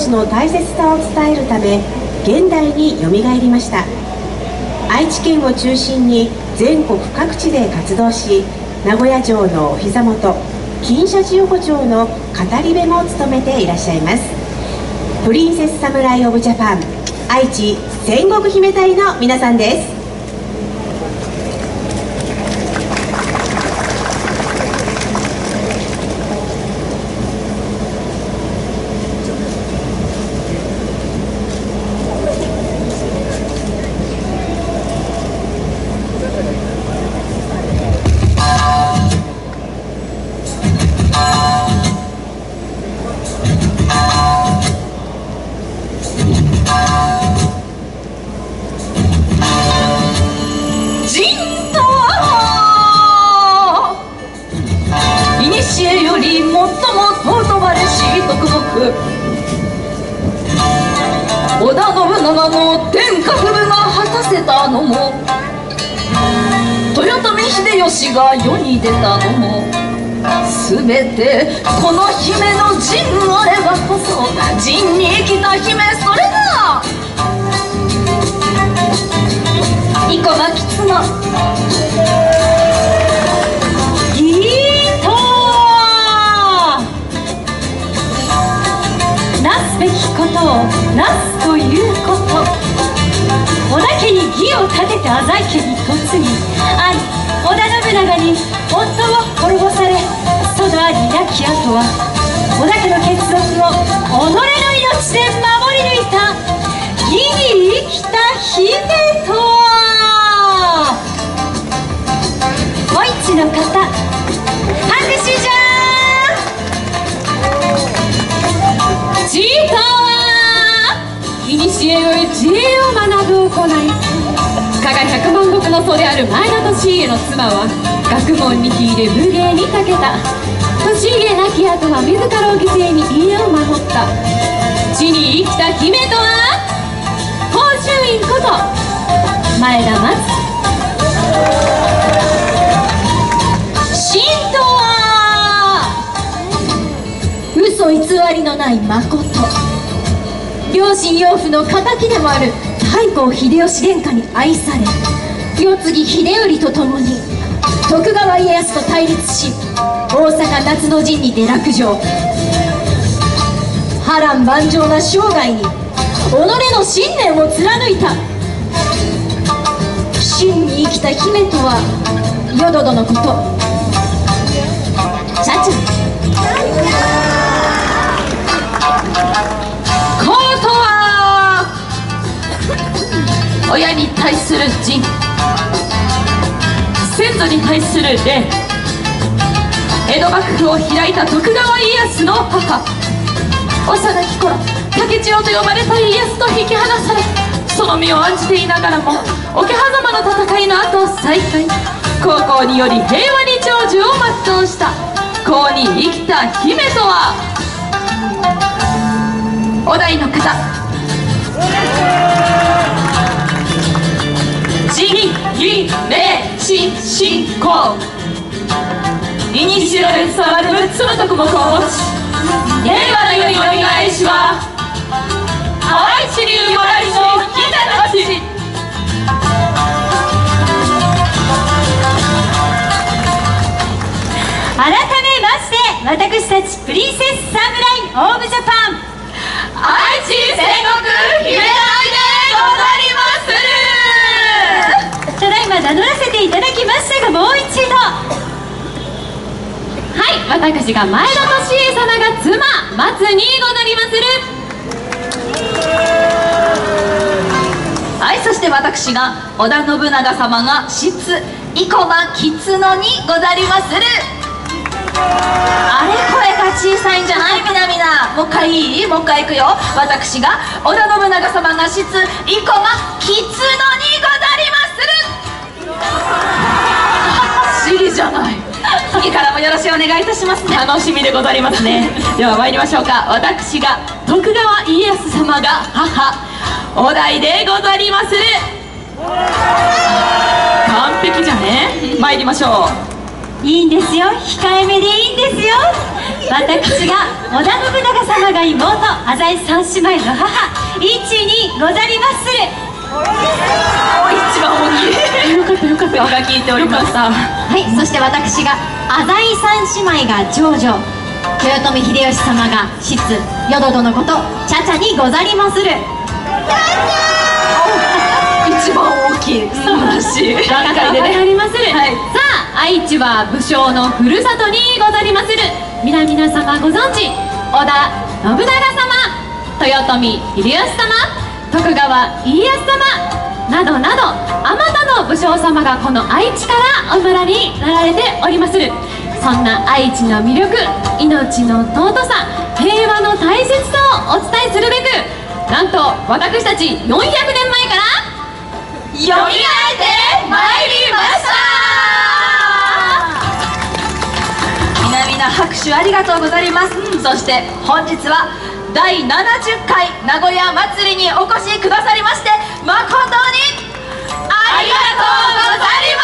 昔の大切さを伝えるため現代によみがえりました。愛知県を中心に全国各地で活動し、名古屋城のお膝元、金社寺横丁の語り部も務めていらっしゃいます。プリンセスサムライオブジャパン愛知戦国姫隊の皆さんです。 織田信長の天下布武が果たせたのも、豊臣秀吉が世に出たのも、すべてこの姫の陣あればこそ。陣に生きた姫、それが生駒吉のべきことをなすということ。織田家に義を立てて浅井家に嫁ぎ、兄織田信長に夫を滅ぼされ、その兄亡き後は織田家の血族を己の命で守り抜いた義に生きた姫とは。お市の方、拍手じゃちいかはいにしえより知恵を学ぶ行い、加賀百万石の祖である前田利家の妻は学問に秀で武芸に長けた。利家亡き後は自らを犠牲に家を守った。地に生きた姫とは甲州院こと前田松。神とは嘘偽りのない誠。両親養父の敵でもある太閤秀吉殿下に愛され、世継ぎ秀頼と共に徳川家康と対立し、大阪夏の陣にて落城。波乱万丈な生涯に己の信念を貫いた。真に生きた姫とは淀殿のこと。ちゃちゃ親に対する仁、先祖に対する礼。江戸幕府を開いた徳川家康の母。幼き頃竹千代と呼ばれた家康と引き離され、その身を案じていながらも桶狭間の戦いの後再会、高校により平和に長寿を全うした公に生きた姫とは。お題の方、地義礼信信仰。いにしえより伝わる6つの徳目を持ち、令和の世によみがえしは愛知流もらいの姫たち。改めまして私たちプリンセスサムライオブジャパン愛知戦国姫隊でござりまする。ただいま名乗らせていただきましたが、もう一度、はい、私が前田利家様が妻松にござりまする。はい、そして私が織田信長様が質生駒吉野にござりまする。あれ声が小さいんじゃない？みなみな、もう一回いい？もう一回いくよ。私が織田信長様が質生駒吉野にござりまする。不思議じゃない。次からもよろしくお願いいたしますね。楽しみでござりますね。では参りましょうか。私が徳川家康様が母お題でござりまする。完璧じゃね。参りましょう。 いいんですよ、控えめでいいんですよ。私が織田信長様が妹、浅井三姉妹の母、一にござりまする。 一番大きい。よかったよかった。が聞いておりました。 はい、そして私が浅井三姉妹が長女、豊臣秀吉様が質、淀殿こと茶々にござりまする。 一番大きい。素晴らしい。 若かりでね。さあ、愛知は武将のふるさとにござりまする。皆様ご存知、織田信長様、豊臣秀吉様、徳川家康様などなど、あまたの武将様がこの愛知からお村になられておりまする。そんな愛知の魅力、命の尊さ、平和の大切さをお伝えするべく、なんと私たち400年前からよみがえってまいりました。 皆拍手ありがとうございます。そして本日は第70回名古屋祭りにお越しくださりまして、誠にありがとうござい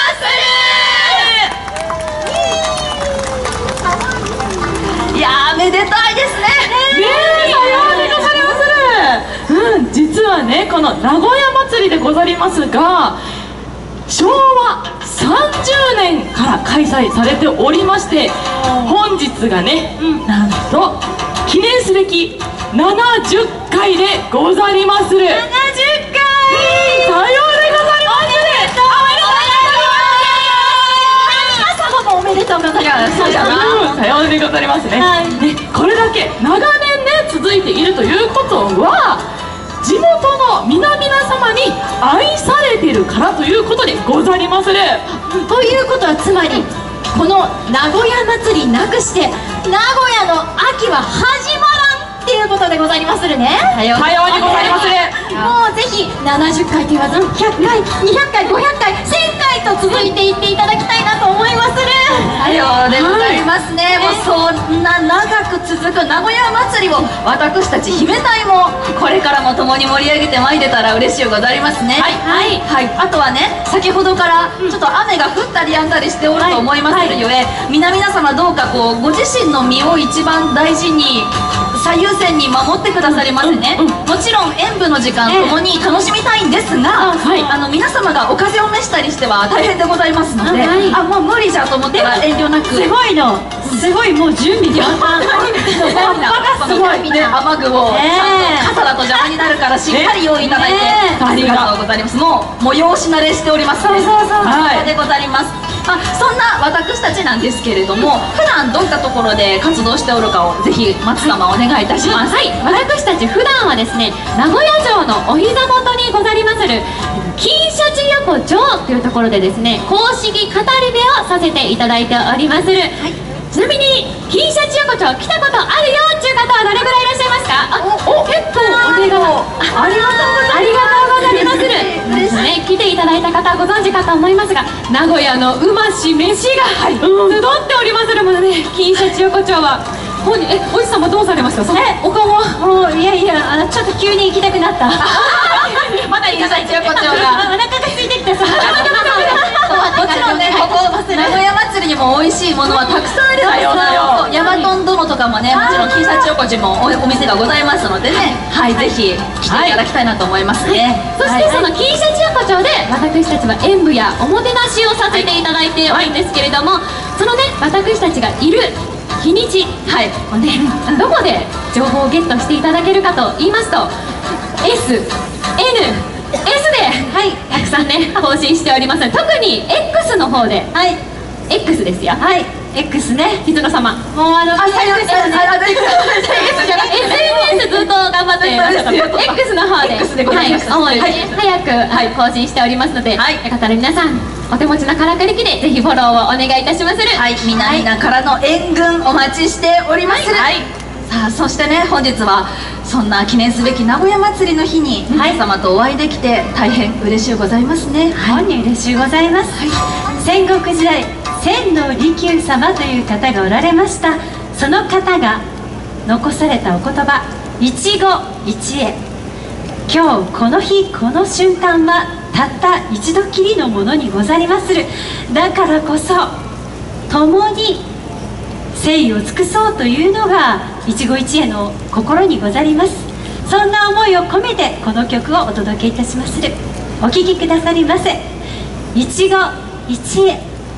ます。いやー、めでたいですね。 さようでございまする。実はね、この名古屋祭りでござりますが、昭和30年から開催されておりまして、本日がね、なんと記念すべき70回でござりまする。70回、さようでございまする。 おめでとうございます。そうじゃな。 さようでございますね。これだけ長年ね続いているということは、地元の皆々様に愛されているからということでござりまする。 ということは、つまりこの名古屋祭りなくして名古屋の秋は始まらんっていうことでござりまするね。 さようでございまする。 もうぜひ70回と言わず100回、200回、500回、1000回と続いていっていただきたいなと思いまする。 さようでございますね。もうそんな長く続く名古屋祭りを私たち姫隊もこれからも共に盛り上げてまいれたら嬉しいございますね。あとはね、先ほどからちょっと雨が降ったりやんだりしておると思いまするゆえ、皆様どうかこうご自身の身を一番大事に最優先に守ってくださりませね。もちろん演舞の時間共に楽しみたいんですが、皆様がお風邪を召したりしては大変でございますので、もう無理じゃと思ったら遠慮なく。 すごいの、すごい、もう準備万端。 すごいね、雨具をちゃんと傘だと邪魔になるからしっかり用意いただいてありがとうございます。もう催し慣れしておりますね。そうでございます。そんな私たちなんですけれども、普段どういったところで活動しておるかをぜひ松様お願いいたします。 私たち普段はですね、名古屋城のお膝元にござりまする金シャチ横丁というところでですね、公式語り部をさせていただいておりまする。ちなみに金シャチ横丁来たことあるよっていう方はどれぐらいいらっしゃいますか？結構お手柄、ありがとうございまする。来ていただいた方はご存知かと思いますが、名古屋のうまし飯が集っておりまするものね、金シャチ横丁は。おじさんもどうされました？お顔は？いやいや、ちょっと急に行きたくなった。 まだ金シャチ横丁がお腹が空いてきたさ。 もちろんね、ここ名古屋祭りにも美味しいものはたくさんあるんですよ。ヤマトン殿とかもね、もちろん金シャチ横丁もお店がございますのでね、ぜひ来ていただきたいなと思いますね。 そしてその金シャチ横丁で私たちは演舞やおもてなしをさせていただいておるんですけれども、そのね、私たちがいる日にち、どこで情報をゲットしていただけるかと言いますと、 SNS でたくさんね更新しております。特に X の方で、X ですよ。X ね、ひつの様、もうSNS ずっと頑張っていました。X の方で主に早く更新しておりますので、よかったら皆さんお手持ちのからくり機でぜひフォローをお願いいたしまする。 皆からの援軍お待ちしております。さあ、そしてね、本日はそんな記念すべき名古屋祭りの日に皆様とお会いできて大変嬉しゅうございますね。 本に嬉しゅうございます。戦国時代、千利休様という方がおられました。その方が残されたお言葉、一期一会。今日この日この瞬間はたった一度きりのものにござりまする。だからこそ共に誠意を尽くそうというのが一期一会の心にござります。そんな思いを込めてこの曲をお届けいたしまする。お聴きくださりませ。一期一会。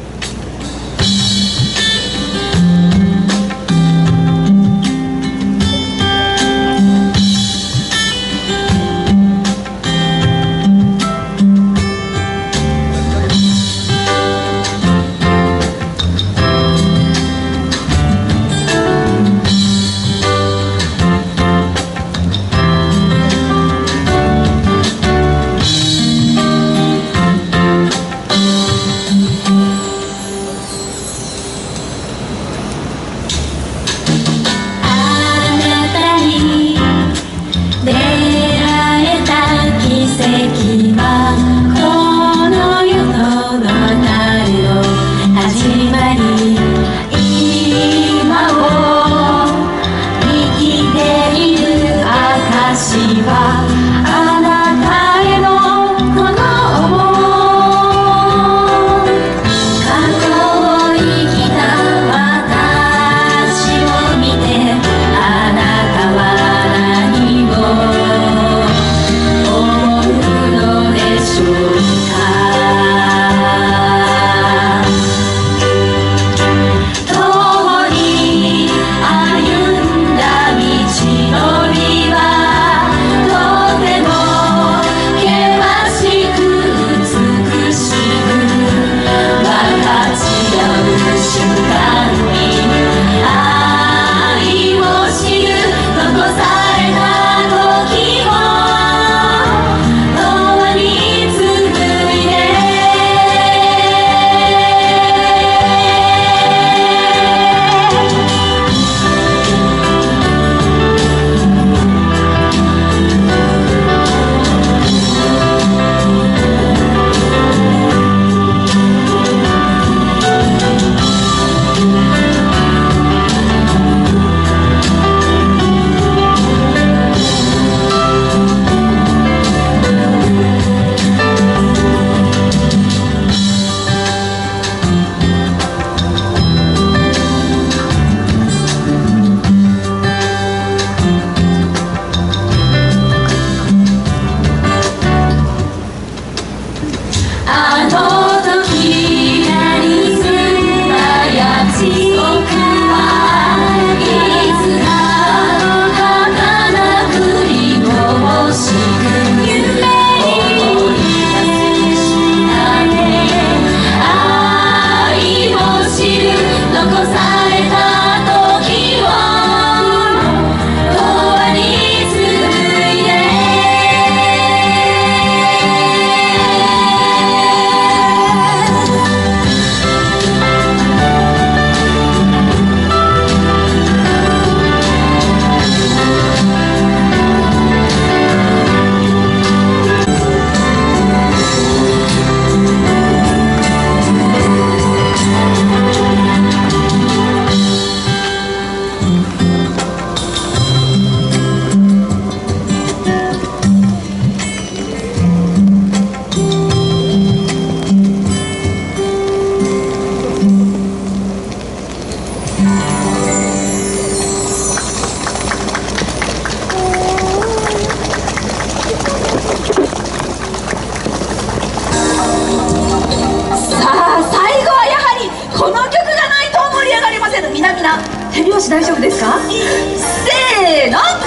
手拍子大丈夫ですか？せーの、あ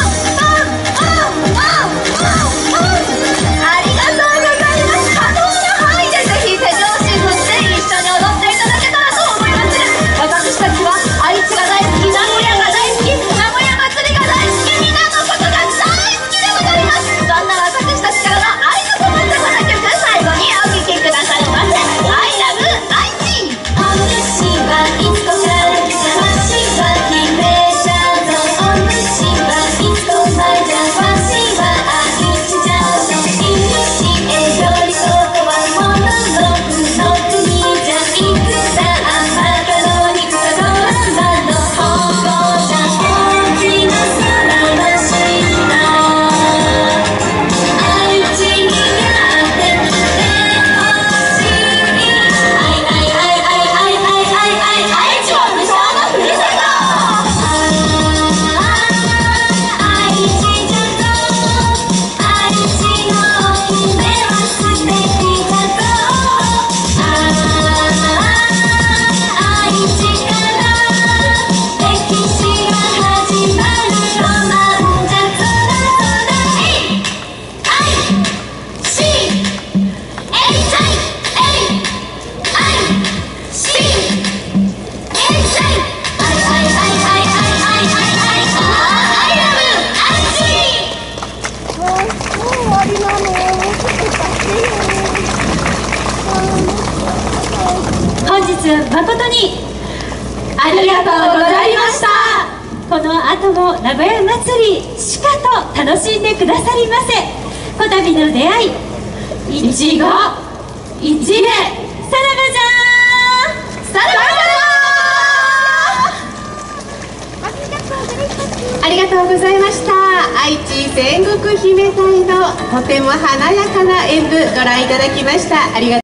りがとうございます。可能な範囲でぜひ手拍子振って一緒に踊っていただけたらと思います。私たちは愛知が大好き、名古屋が大好き、名古屋祭りが大好き、皆のことが大好きでございます。そんな私たちからの愛のこもったこの曲、最後にお聴きくださいませ。I love 愛知。お主はいつこから魂は決めちゃう誠にありがとうございました。 この後も名古屋祭りしかと楽しんでくださりませ。こたびの出会いいちご一会さらばじゃーん、さらばありがとうございました。愛知戦国姫隊のとても華やかな演舞ご覧いただきました。ありがとう